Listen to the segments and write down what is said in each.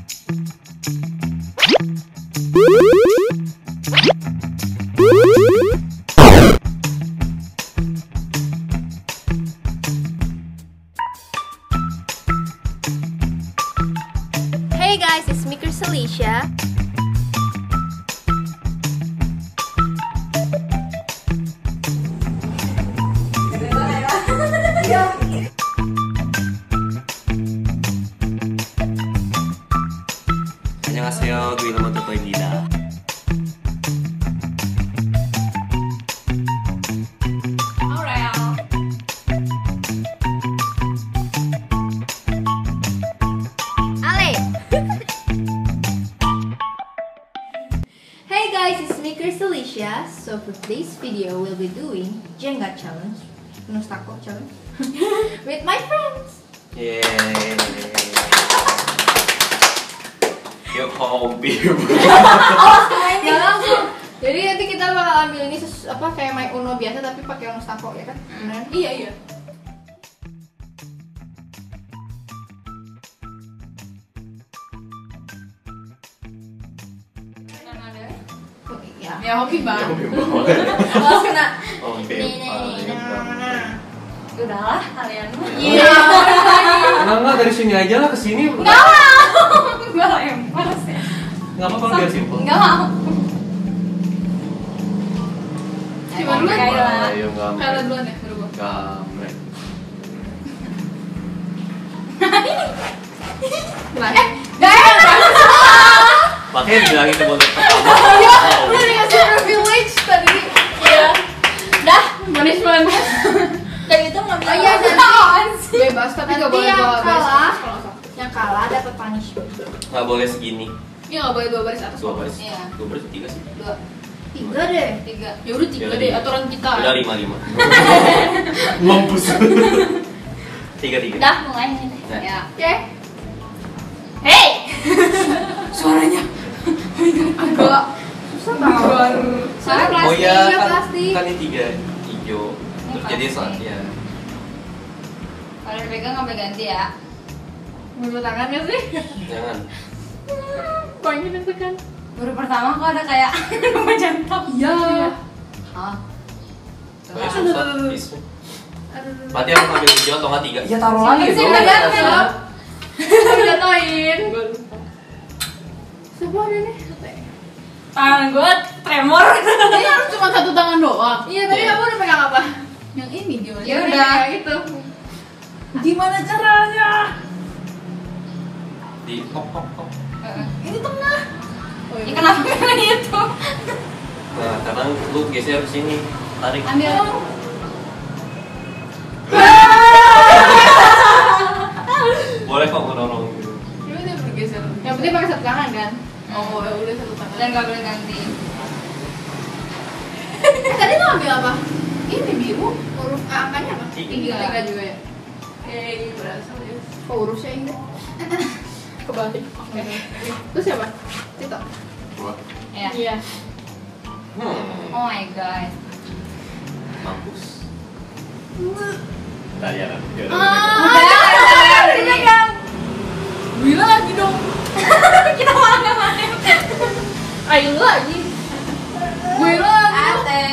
Hey guys, it's Maker Alicia. 안녕하세요, 구이노모토토입니다. Ale! Hey guys, it's Maker Alicia. So for today's video, we'll be doing Jenga challenge, Nustako challenge, with my friends. 예. Yuk hobi. Ya langsung. Jadi nanti kita bakal ambil ini kayak main Uno biasa tapi pakai Nustako ya kan? Beneran? Iya. Oh, iya. Ya hobi bang. Hobi Langsung kena. Oke. Udahlah kalian. Iya. Enggak dari sini aja lah ke sini. Enggak mau. Gue lempar sih. Enggak apa-apa biar simpel. Enggak mau. Coba dulu. Ayo gambreng. Kalian duluan ya, baru gue. Gambreng. Gak enak. Makanya bilangin ke bontot pertama. Udah dikasih privilege tadi. Iya. Dah, punishment. Dan itu ngambil. Oh iya, jadi apaan sih? bebas tapi nggak Nanti boleh yang dua baris kalah. atas kalau nggak salah. Yang kalah dapat punishment. Nggak boleh segini. Iya nggak boleh 2 baris atas. 2 baris. Iya. 2 baris 3 sih. 2, 3 deh. 3. Ya udah 3 Ya udah, deh 3. aturan kita. Udah 5. Mampus. 3. Dah mulai nih. Nah. Ya. Oke. Hey. Suaranya. Agak Susah banget. Soalnya plastik. Oh iya, Ya, kan, plastik. kan ini 3 hijau. Terus jadi saat ya. Kalau dipegang ngambil ganti ya. Mau tangan nggak sih? Jangan. Banyak deg-degan. Baru pertama kok ada kayak menjantap. Iya. Ah. Soalnya susah. Bisa. Aduh. Berarti harus ambil hijau atau nggak 3? Ya taruh lagi Sini, dong. sini, ganti. Jatoin. Sebuah ada nih. Tangan gue tremor. Ini harus cuma satu tangan doang. Iya, tadi Iya. kamu udah pegang apa? Yang ini gimana? Ya udah gitu. Gimana caranya? Di hop. Ini tengah. Oh, Ya kenapa pilih itu? Nah, karena lu geser ke sini. Tarik. Ambil. Boleh kok menolong gitu. Coba dia bergeser. Yang penting pakai satu tangan kan? Oh, ya udah satu tangan. Dan gak boleh ganti. Tadi lo ambil apa? Ini biru. Huruf angkanya apa? 3. 3 juga ya. Berasal ya. Kok hurufnya ini? Kebalik. Oke. Terus siapa? Tito. Gua. Ya. Iya. Oh my god. Mampus. Nah, ya. Udah. Bila lagi dong. Kita malah gak main. Ayo lagi. Gue lagi. Ate.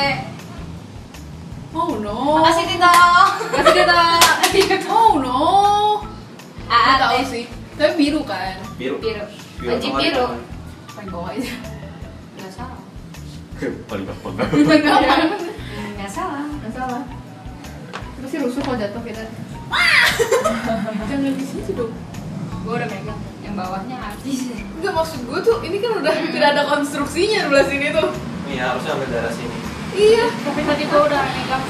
Oh no. Makasih Tito. Kasih kita. Oh no. Gak tahu Ate. sih. Tapi biru kan? Biru. Biru. Biru Wajib kemarin biru. kan? Paling bawah aja. Gak salah. Paling gampang. Gak salah. Gak salah. Terus sih rusuh kalau jatuh kita. Jangan di sini dong. Gue udah megang. Yang bawahnya habis. Enggak, maksud gue tuh ini kan udah tidak ada konstruksinya di sebelah sini tuh. Iya, harusnya ambil darah sini. Iya. Tapi tadi gue udah megang.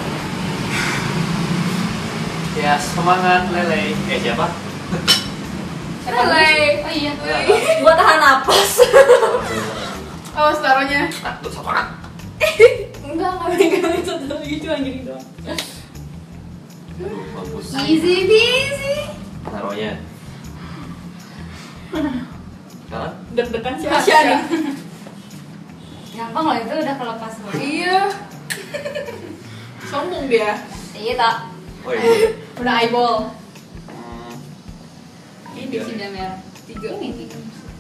Ya, semangat Lele. Siapa? Lele. Oh iya. Gue tahan napas. Awas taruhnya. Tuh semangat. Enggak Megang itu satu lagi cuma gini doang. Aduh, mampus. Easy peasy. Taruhnya. Sekarang? Deg-degan sih Tasya nih. Gampang loh itu udah kelepas loh. Iya. Sombong dia. Iya tak. Oh iya. Udah eyeball. Hmm. Ini sih dia merah. 3. Ini 3.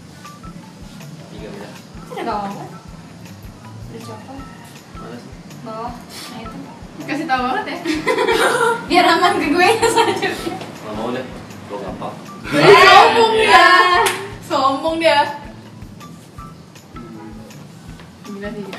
3 miliar. Ada bawang kan? Ada coklat. Mana sih? Bawah. Nah itu. Kasih tahu banget ya. Biar aman ke gue ya selanjutnya. Nggak mau deh, lo gampang. Sombong dia. Sombong dia. Gila sih.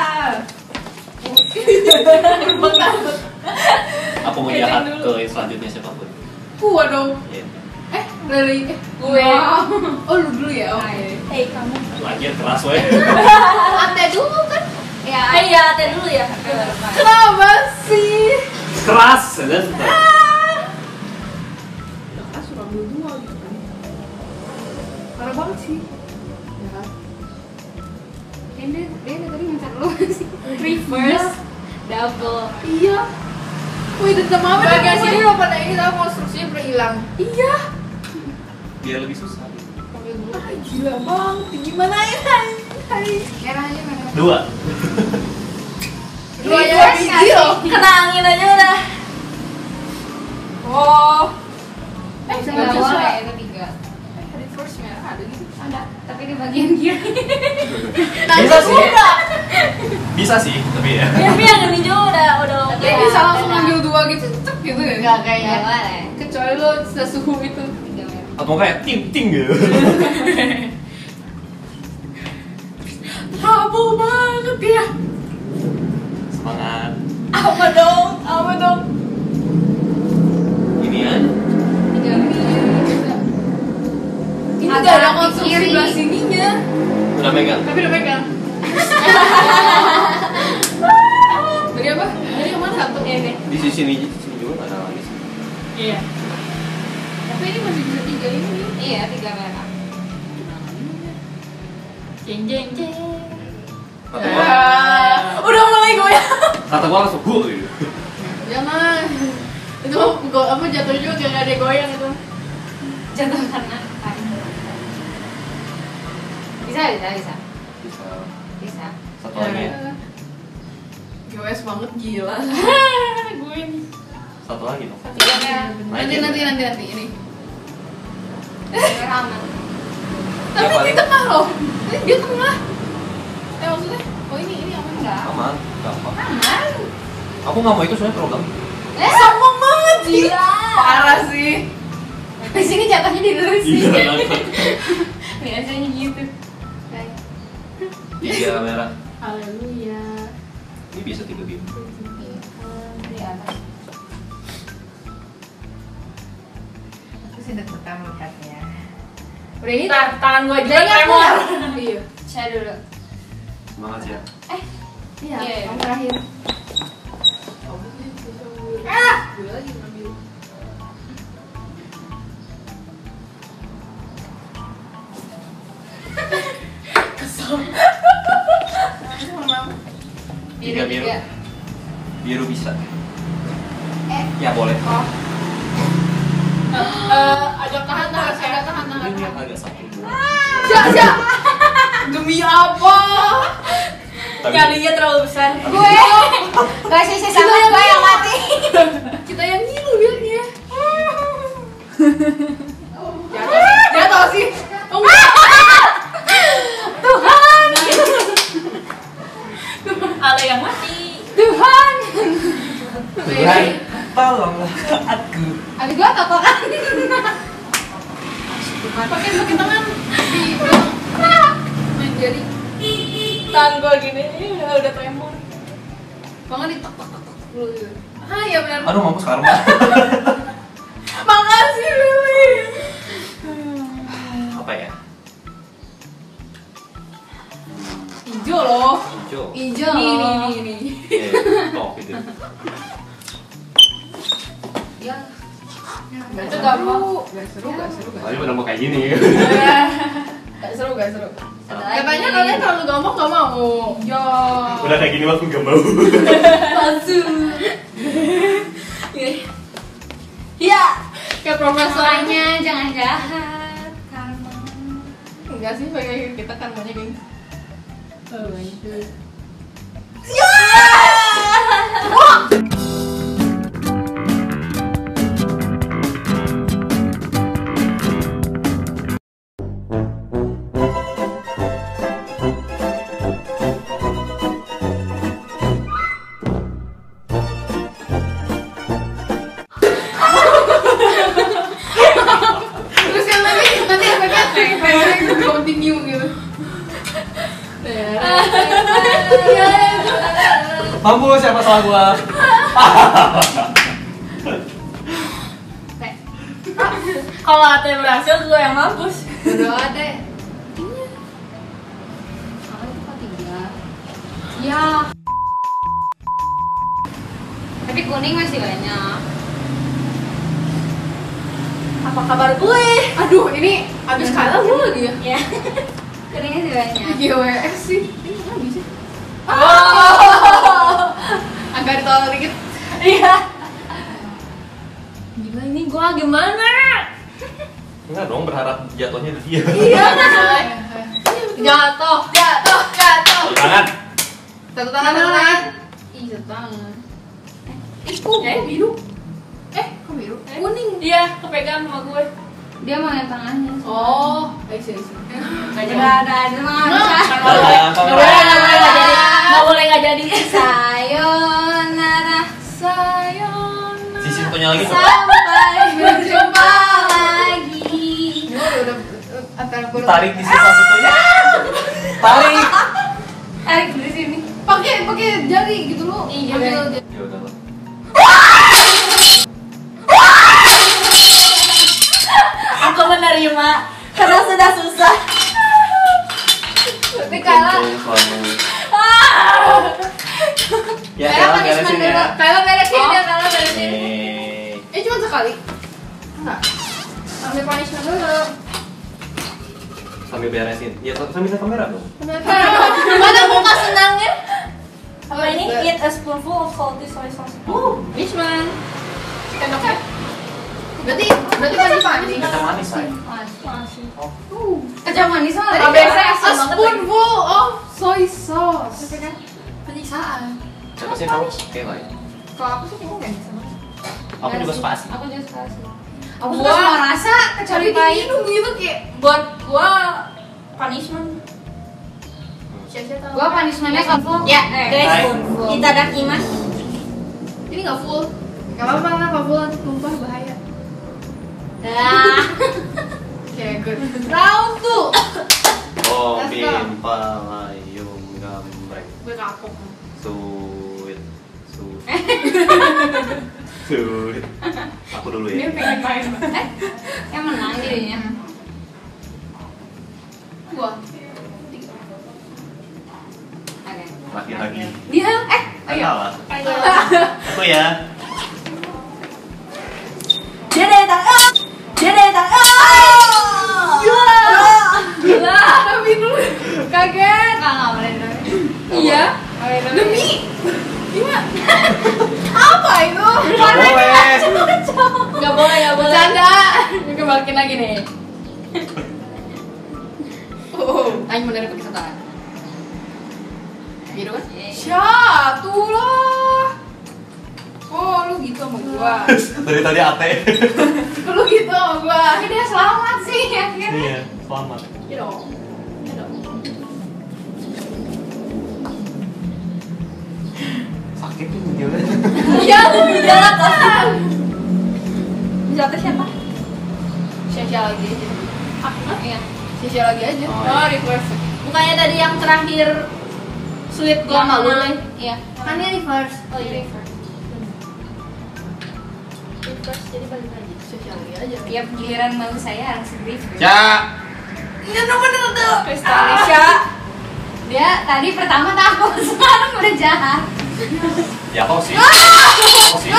Aku mau jahat ke selanjutnya siapapun. Gua dong. Iya. Dari Gue. Oh, lu dulu ya. Oke. Hei kamu. Lagian keras weh. Ate dulu kan. Ya. Iya, teh dulu ya. Kenapa sih? Keras, dan Keras suka dua gitu. Parah banget sih. Ya kan? Dia tadi ngecat lu sih. Reverse. Double. Iya. Wih, tetap apa bagian sini lo pada ini tahu konstruksinya pernah hilang. Iya. biar lebih susah. Gila banget. Gimana ya? Hai. Merah aja merah. 2. Dua biji loh. Kena angin aja udah. Oh. Bisa nggak nggak bisa. boleh itu 3. Reverse merah ada gitu. Ada, tapi di bagian kiri. Bisa sih. Bisa sih, tapi ya. Tapi yang ini juga udah. Tapi bisa langsung ambil dua gitu, cek gitu ya? Enggak kayaknya. Boleh. Kecuali lo sesuhu itu. 3 merah. Atau kayak ting gitu. Habo banget ya. Semangat. Apa dong? Apa dong? Ini aja. 3 merah. Ini Agak gak ada di konstruksi kiri. sebelah sininya. Udah megang. Tapi udah pegang. Tadi apa? Tadi kemana satu? Ini. Di sini juga nggak ada lagi sih. Iya. Tapi ini masih bisa 3 ini. Iya, 3 merah. Jeng jeng jeng. Kata gua, Udah mulai goyang. kata gua langsung gue gitu. Jangan. Itu apa jatuh juga gak ada goyang itu. Jatuh karena bisa. Bisa. Bisa. Satu lagi. GWS banget gila. Gue ini. Satu lagi dong. 3 merah. Nanti ini. Merah aman. Tapi Ya, di tengah loh. Dia tengah. Maksudnya? Oh ini aman nggak? Aman, gampang. Aman. Aku nggak mau itu soalnya program. Sombong banget sih. Gila. Parah sih. Di sini jatuhnya di dulu sih. Iya. Biasanya gitu. 3 merah. Haleluya. Ini bisa 3 bim. Di atas. Aku sih deg-degan melihatnya. Udah ini Tangan gua juga Jangan tremor. Iya. Saya dulu. Semangat ya. Iya. Iya. Yang terakhir. Gue lagi ngambil. Kesel. Tiga biru. Tiga. Biru bisa. Ya boleh. Oh. Agak tahan. Ini yang agak sakit. Siap. Demi apa? Tapi Nyalinya terlalu besar. Gue. Gak sih sama gue yang mati. Kita yang ngilu biarnya. Jatuh sih. Oh, enggak. Tuhan. Ada yang mati. Tuhan. Tuhan, tolonglah aku. Adik gua totokan. Pakai tangan di main jari. Tangan gue gini udah tremor. Bangun di tok tok tok dulu gitu. Ah iya benar. Aduh mampus karma. Makasih Lili. Apa ya? Hijau loh. Hijau. Hijau. Nih. Iya, tok gitu. Ya. Itu gampang. Gak seru. Tadi udah mau kayak gini. Gak seru. Ada lagi. Katanya kalian terlalu gampang gak mau. Ya. Udah kayak gini aku gak mau. Palsu. Iya. Kayak profesornya. Soalnya jangan jahat. Karma. Enggak sih, kayak kita kan banyak geng. Mampus siapa salah gua? Kalau Ate berhasil, gue yang mampus. Berdoa deh. Iya. Salah itu ketiga. Ya. Tapi kuning masih banyak. Apa kabar gue? Aduh, ini abis kalah gue lagi ya. Ya. Kuningnya masih banyak. GWS sih. Ini nggak bisa. Agak ditolak dikit. Iya. Gila ini gue gimana? Enggak dong, berharap jatuhnya di dia. Iya, jatuh. Tepuk tangan. Satu tangan. Ih, satu tangan. Biru. Kok biru? Kuning. Iya, kepegang sama gue. Dia mau yang tangannya. Oh, I see. Gak jadi. Ada nggak boleh nggak jadi. Sayonara, sayonara. Sisi satunya lagi coba. Sampai berjumpa lagi. Ini udah antara gue. Tarik di sisa satunya. Tarik. Tarik dari sini. Pakai jari gitu lo. Iya, Ambil deh. jari. Ya udahlah. Aku menerima karena sudah susah. Tapi kalah. Ya, Kalah kalah punishment beresin dulu. ya. Kalah beresin Oh. dia, kalah beresin. Cuma sekali. Enggak. Ambil punishment dulu. Sambil beresin. Ya, sambil kamera dong. Mana muka senangnya? Apa ini? Eat a spoonful of salty soy sauce. Which one? Enak ya? Berarti manis-manis. Kacang manis, say. Masih. Kacang manis mah Tadi biasa kan a asam banget spoonful of soy sauce. Penyiksaan. Siapa sih tahu? Oke lah ya. Kalau aku sih kayaknya nggak bisa. Aku juga suka asin. Aku juga suka asin. Aku Gua- suka semua rasa kecuali Tapi pahit. minum gitu kayak buat gua punishment. Siapa tahu. Gua punishmentnya full. Ya, guys, Hai. itadakimasu. Ini nggak full. Nggak apa-apa, nggak full nanti tumpah bahaya. Dah. Oke, good. Round 2. Oh, Let's go. bimpa layung gambreng. Gue kapok. Suit. Suit. Aku dulu ya. pengen main. Yang menang jadinya. Gua. Oke. Laki-laki. Dia Kalah. ayo. Aku ya. Jedetang. Gila, tapi dulu kaget. Enggak boleh dong. Iya. Demi. Gimana? Apa itu? Gak boleh. Enggak boleh. Bercanda. Ini kebalikin lagi nih. Ayo bener pakai satu tangan. Biru kan? Tuh lah. Oh, lu gitu sama gua. Dari tadi ate. Lu gitu sama gua. Ini dia selamat sih akhirnya. Iya, selamat. Iya dong. Iya dong. Sakit tuh dia. Iya, tuh jalan kan. Jatuh siapa? Sia-sia lagi aja. Iya. Sia-sia lagi aja. Oh, reverse. Bukannya tadi yang terakhir sweet gua Yang malu mana? nih. Iya. Kan ini reverse. Oh iya. Reverse jadi balik lagi. Sia-sia lagi aja. Tiap giliran malu saya harus reverse. Ya. Iya, bener tuh. Kristalisha. Dia tadi pertama takut, sekarang udah jahat. Ya kok sih. Kok sih.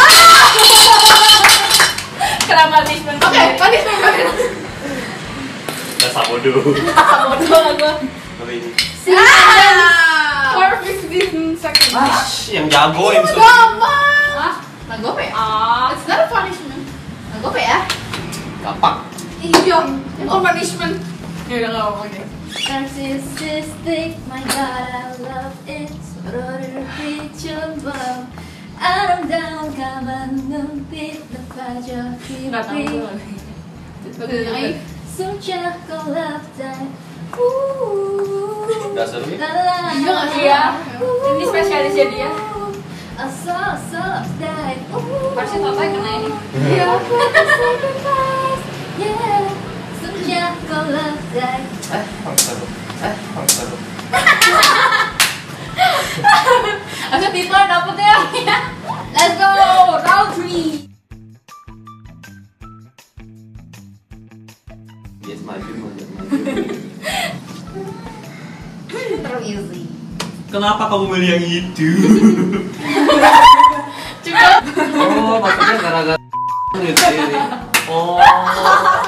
Kenapa punishment? Oke, punishment. Dasar bodoh. Bodoh lah gua. Tapi ini. For 15 seconds. Yang jago yang sulit. Gampang. Hah? Nah, gope ya? Ah. It's not a punishment. Nah, gope ya? Gampang. Iya. Oh, punishment. Ya udah nggak apa-apa deh. Narcissistic, my God, I love it. 서로를 비춰봐. 아름다운 눈빛 나 빠져 Nggak tahu gue lagi. Lagunya Aif. 숨차고 love time. Gak seru ya? Iya nggak sih? Iya. Ini spesialisnya dia. A soft dive. Pasti Totoy kena ini. Iya. Yeah. 숨차고 love time. Seru. Seru. Aku Hitler dapetnya. Let's go, round 3. Yes, maju. Terlalu easy. Kenapa kamu milih yang itu? Cukup. Oh, maksudnya gara-gara gitu. Oh.